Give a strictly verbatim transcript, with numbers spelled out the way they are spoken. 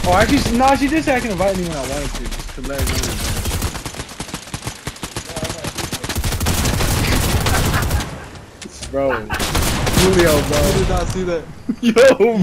Oh, actually, no, she did say I can invite me when I wanted to, just to let her know. Bro, Julio, bro. I did not see that. Yo.